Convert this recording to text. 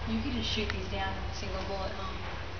You could just shoot these down in a single bullet, huh?